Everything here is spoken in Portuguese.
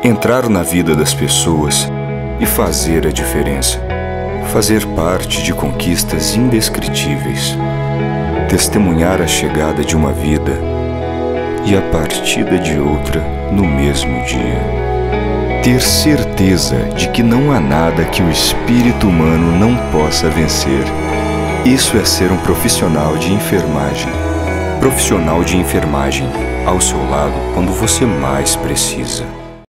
Entrar na vida das pessoas e fazer a diferença. Fazer parte de conquistas indescritíveis. Testemunhar a chegada de uma vida e a partida de outra no mesmo dia. Ter certeza de que não há nada que o espírito humano não possa vencer. Isso é ser um profissional de enfermagem. Profissional de enfermagem, ao seu lado quando você mais precisa.